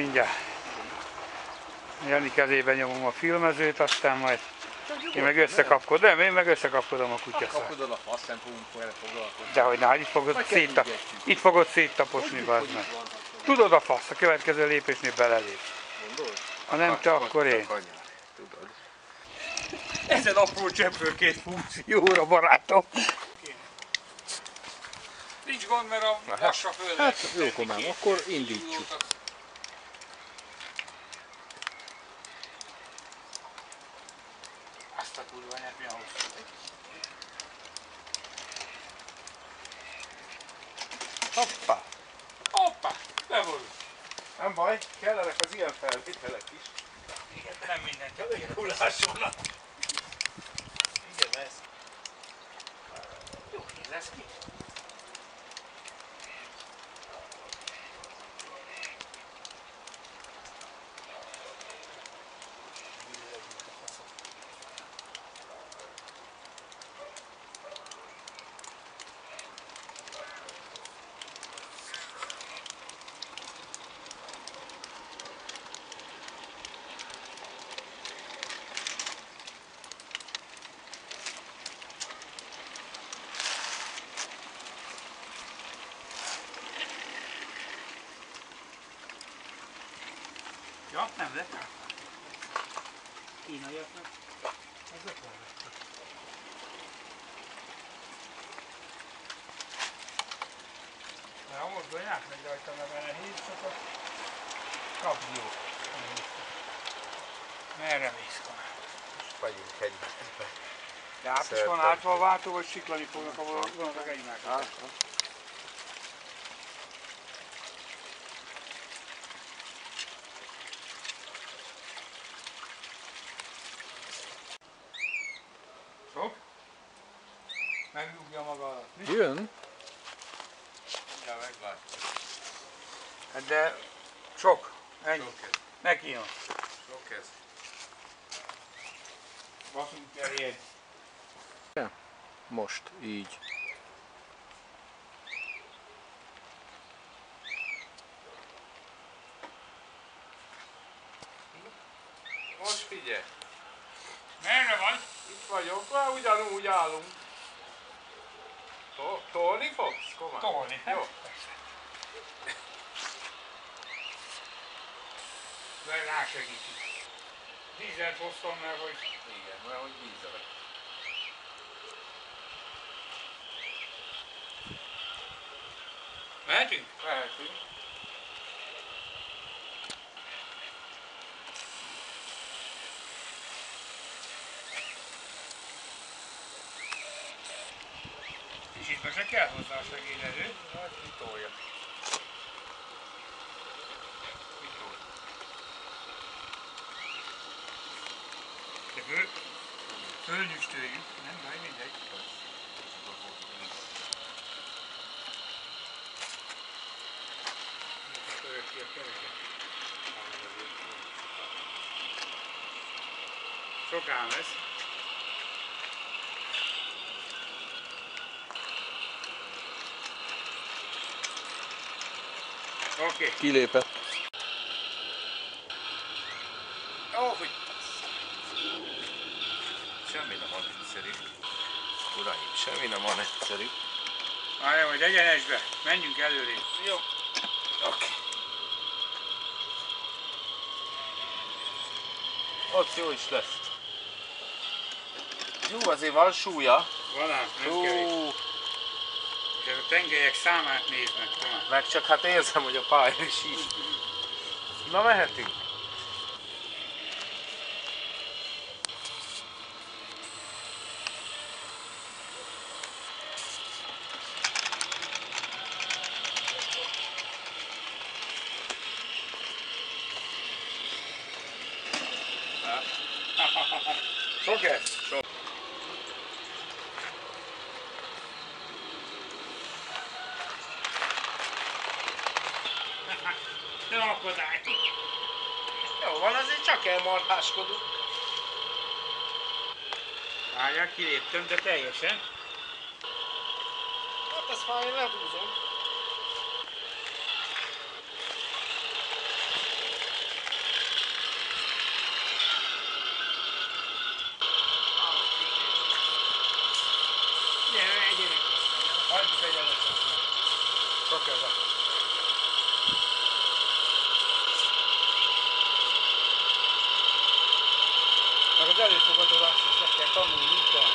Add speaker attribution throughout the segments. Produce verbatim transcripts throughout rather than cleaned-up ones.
Speaker 1: mindjárt. Jani kezébe nyomom a filmezőt, aztán majd én meg összekapkodom, nem, én meg összekapkodom a kutyaszart.
Speaker 2: Kapkodod a fasz, nem fogunk vele foglalkozni.
Speaker 1: Dehogy ne, itt fogod, széttap, itt fogod széttaposni, bazd meg. Tudod a fasz, a következő lépésnél belelép. Ha nem te, akkor én.
Speaker 2: Tudod.
Speaker 1: Ezen apró cseppről két funkcióra, barátom. Nincs gond, mert a vasra föl.
Speaker 2: Hát jó, komám, akkor indítsuk.
Speaker 1: Azt a kurva anyát, mi a hosszú.
Speaker 2: Hoppá!
Speaker 1: Hoppá! Beborult.
Speaker 2: Nem baj, kellenek az ilyen felvételek is.
Speaker 1: Igen, nem mindenki a pirulásonnak.
Speaker 2: Igen, ez.
Speaker 1: Jó, így lesz ki. Ja, nem lett át. Kínaiaknak. Ezek van lettek. De ha mozdulj átmegy rajta, mert nehéz, csak a kapdió. Merre mész, kanál?
Speaker 2: Vagyunk egyben.
Speaker 1: De át is van átva a váltó, vagy siklani fognak a vonatok egymásra? Sok? Megrúgja maga alatt.
Speaker 2: Jön?
Speaker 1: Ja, meglátjuk. Hát de sok. Ennyi.
Speaker 2: Sok ez.
Speaker 1: Neki jön.
Speaker 2: Sok ez.
Speaker 1: Baszunk elé.
Speaker 2: Most, így. Most figyelj!
Speaker 1: Merre vagy?
Speaker 2: Itt vagyok, már ugyanúgy állunk. To tolni fogsz? Komán?
Speaker 1: Tolni.
Speaker 2: Jó.
Speaker 1: De rásegítünk. Dízelt hoztam, mert hogy...
Speaker 2: Igen, mert hogy vízelek.
Speaker 1: Mehetünk?
Speaker 2: Mehetünk.
Speaker 1: És itt meg se kell hozzá a segélyező.
Speaker 2: Hát kitolja.
Speaker 1: De föl... Fölnyüstöljük. Nem baj, mindegy. Sokán lesz. Oké. Okay.
Speaker 2: Kilépett.
Speaker 1: Ó, hogy...
Speaker 2: Semmi nem van egyszerű. Uraim, semmi nem van egyszerű.
Speaker 1: Várjál, hogy egyenesbe. Menjünk előre.
Speaker 2: Jó. Oké. Okay. Ott jó is lesz. Jó, azért van súlya.
Speaker 1: Van ám, nem kevés. És a tengelyek számát nézd meg, Tamás.
Speaker 2: Meg csak hát érzem, hogy a pálya is így. Na mehetünk.
Speaker 1: Sok ez? Sok. Nem akadály.
Speaker 2: Jó van, azért csak elmarháskodunk.
Speaker 1: Várjál, kiléptem, de teljesen.
Speaker 2: Hát ezt már én lehúzom.
Speaker 1: Hagyjuk egyenesen. Csak ez a... Meg az előfogadozást is meg kell tanulni, mint van.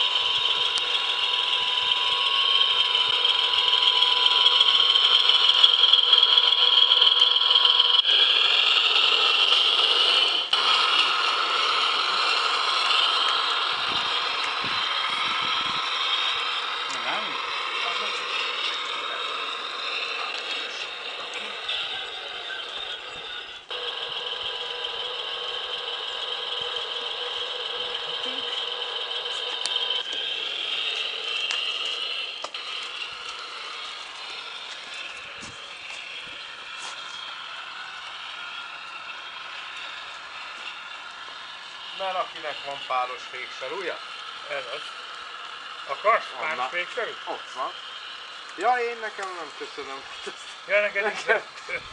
Speaker 2: Mert akinek van pálos féksarúja?
Speaker 1: Ez az. Akarsz
Speaker 2: Anna.
Speaker 1: páros féksarút?
Speaker 2: Ott van. Ja, én nekem nem köszönöm.
Speaker 1: Ja, neked is nem.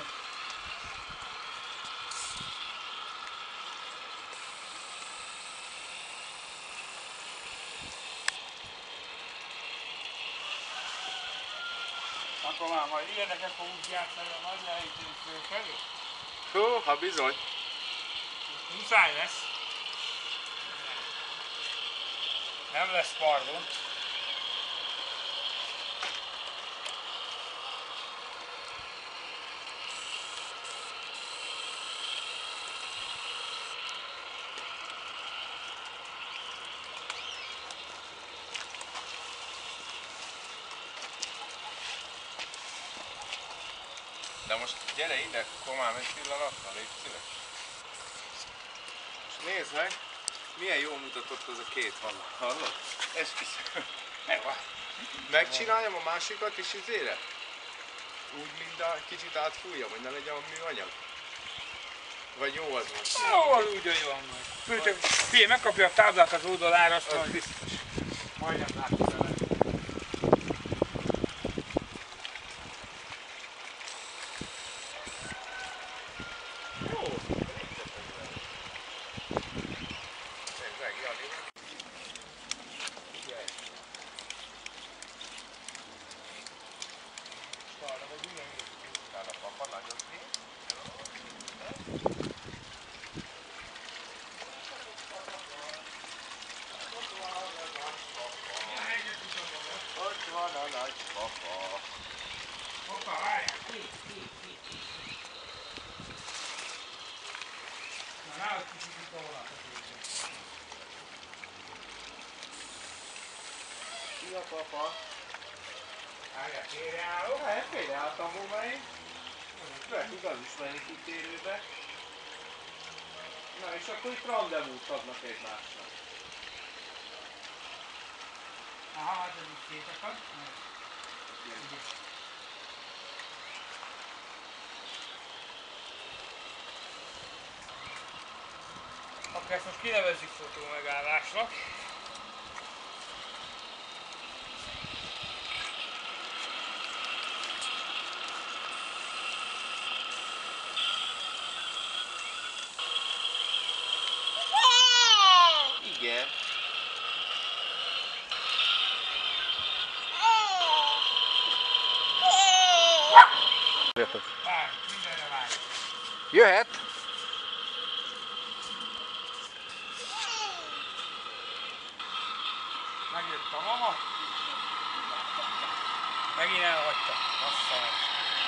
Speaker 1: Akkor már majd ilyeneket fogunk játszani a nagy lejtőn felé.
Speaker 2: Hú, ha bizony.
Speaker 1: Muszáj lesz. Nem lesz pardon.
Speaker 2: De most gyere ide, komám egy pillanatra, légy szíves. Most nézd meg, milyen jól mutatott az a két hang. Hallod? Esküszöm. Megcsináljam a másikat is izére? Úgy, mint a kicsit átfújjam, hogy ne legyen a műanyag? Vagy jó az most?
Speaker 1: Ó, az úgy jó majd. Főleg, figyelj, megkapja a táblát az oldalára, azt
Speaker 2: Az
Speaker 1: majd
Speaker 2: biztos.
Speaker 1: majdnem látsz vele.
Speaker 2: Jó, nézd meg, Jani. Figyelj.
Speaker 1: Arra vagy ilyen jó.
Speaker 2: Utána papa nagyozni. Ott van a nagy papa.
Speaker 1: Hoppá, várjál, ki, ki, ki, ki. Na, nálad kicsit itt a vonat a képben.
Speaker 2: Szia papa.
Speaker 1: Várjál, félreállok.
Speaker 2: Hát félreálltam volna én. Lehet igaz is menni kitérőbe. Na és akkor itt randevút adnak egymásnak.
Speaker 1: Aha, hát ez is szétakad. Akkor ezt most kinevezzük fotó megállásnak.
Speaker 2: Igen.
Speaker 1: Várj, mindenre várj.
Speaker 2: Jöhet!
Speaker 1: Megjött a mama. Megint elhagyta. Bassza meg.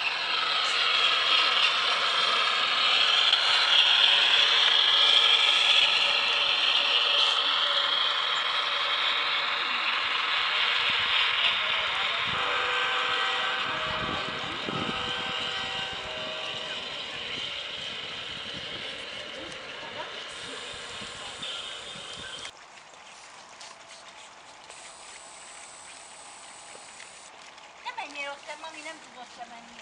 Speaker 3: Ne menjél ott, sem, mami nem tudott sem menni.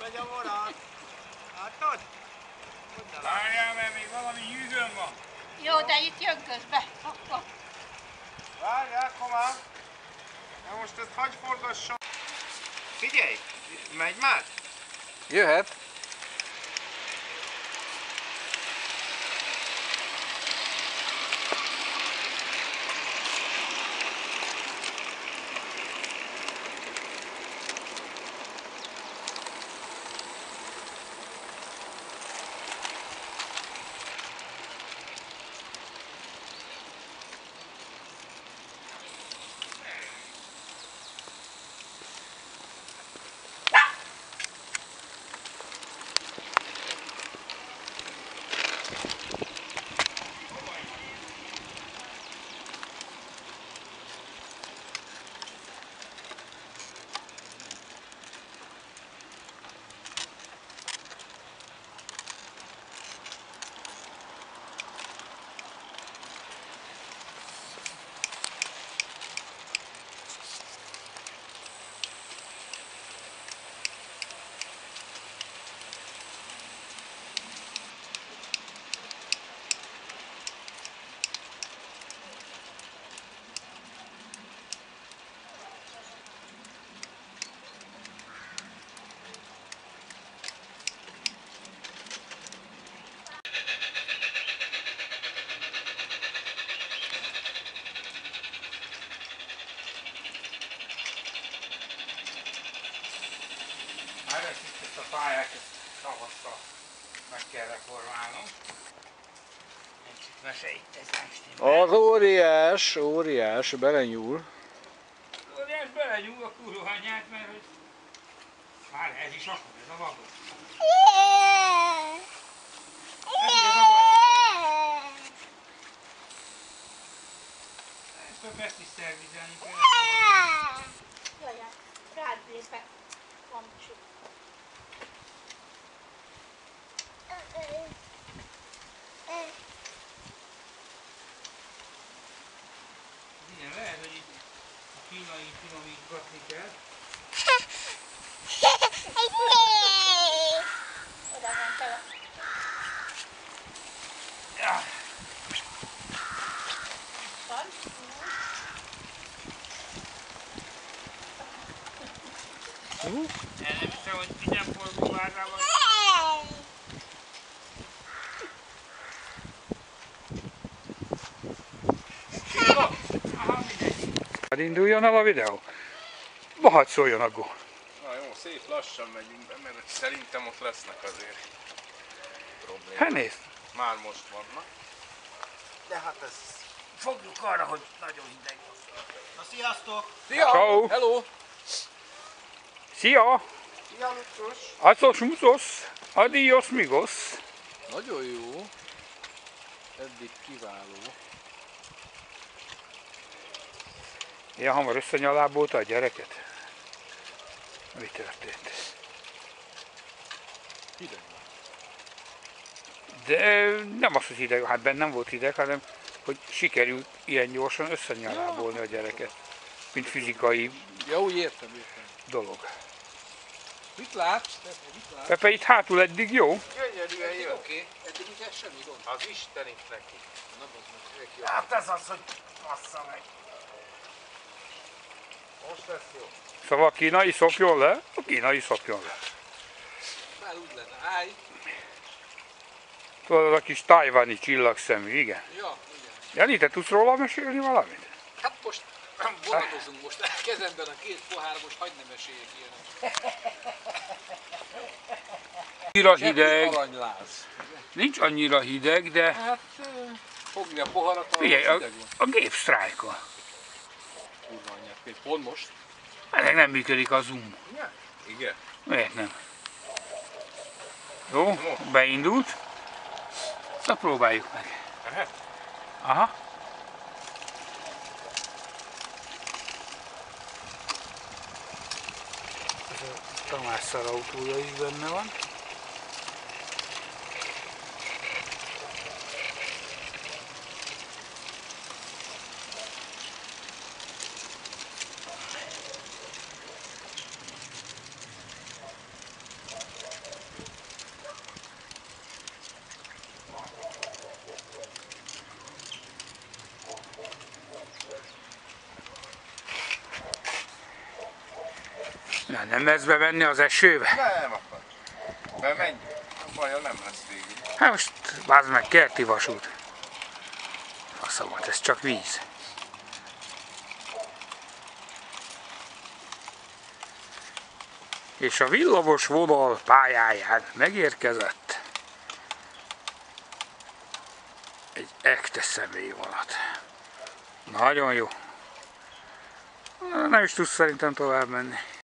Speaker 2: megy a vonat. Látod?
Speaker 1: Várjál, mert még valami nyűgöm van.
Speaker 3: Jó, de itt jön közbe. Akkor.
Speaker 2: Várjál, komám. Na most ezt hagyj forgasson. Figyelj, megy már?
Speaker 4: Jöhet.
Speaker 1: Ezt a pályát tavasszal meg kell reformálnom. Egy meseit ez nem stimmel.
Speaker 4: Az óriás, óriás, belenyúl.
Speaker 1: Óriás belenyúl a kurva anyját, mert hogy... Már ez is akar, ez a vagon. Ez ez a baj. Ezt a ezt is szervizelni kell.
Speaker 3: Jaj, rád lépek. Van sok.
Speaker 1: Igen, lehet, hogy itt a kínai finomítgatni kell.
Speaker 3: Oda van tele.
Speaker 1: Ja.
Speaker 3: Van?
Speaker 1: El nem hiszem, hogy minden forgóvárrával. Induljon el a videó. Hadd szóljon a gól.
Speaker 2: Na jó, szép lassan megyünk be, mert szerintem ott lesznek azért problémák.
Speaker 1: Hát nézd.
Speaker 2: Már most vannak. De hát ez...
Speaker 1: Fogjuk arra, hogy nagyon hideg van.
Speaker 2: Na sziasztok!
Speaker 4: Szia!
Speaker 1: Ciao.
Speaker 4: Hello!
Speaker 1: Szia!
Speaker 2: Szia Luccos!
Speaker 1: Hacos muszos! Adios migos!
Speaker 4: Nagyon jó. Eddig kiváló.
Speaker 1: Ilyen hamar összenyalábolta a gyereket? Mi történt?
Speaker 4: Hideg van.
Speaker 1: De nem az, hogy hideg, hát bennem volt hideg, hanem hogy sikerült ilyen gyorsan összenyalábolni a gyereket. Mint fizikai
Speaker 4: Ja, úgy értem, értem.
Speaker 1: dolog.
Speaker 4: Mit látsz? Te, mit látsz?
Speaker 1: Pepe itt hátul eddig jó?
Speaker 2: Gyönyörűen
Speaker 4: Eddig
Speaker 2: jön.
Speaker 4: oké, eddig ugye semmi gond.
Speaker 2: Az Istenit neki.
Speaker 4: Na, az meg ezek jó.
Speaker 2: Hát ez az, hogy bassza meg. Most lesz jó.
Speaker 1: Szóval a kínai szopjon le? A kínai szopjon le.
Speaker 4: Már úgy lenne. Állj!
Speaker 1: Tudod, az a kis tájváni csillagszemű, igen.
Speaker 4: Ja, igen.
Speaker 1: Jani, te tudsz róla mesélni valamit?
Speaker 4: Hát most vonatozunk most. Kezemben a két pohár, most hagyd ne meséljek ilyenek.
Speaker 1: Annyira
Speaker 4: Semmi
Speaker 1: hideg,
Speaker 4: aranyláz.
Speaker 1: nincs annyira hideg, de
Speaker 4: Hát fogni a poharat,
Speaker 1: figyelj, a,
Speaker 4: hideg van.
Speaker 1: a gép sztrájkol.
Speaker 4: Kurva anyját, még pont most.
Speaker 1: Ennek nem működik a zoom.
Speaker 2: Igen.
Speaker 1: Miért nem? Jó, beindult. Na próbáljuk meg. Aha. Ez a Tamás szarautója is benne van. Hát nem mersz bemenni az esőbe?
Speaker 2: Nem akar. Bemenj. A baja nem lesz végig.
Speaker 1: Hát most bázd meg, kerti vasút. Faszomat, ez csak víz. És a villamos vonal pályáján megérkezett egy ekte személyvonat. Nagyon jó. Nem is tudsz szerintem tovább menni.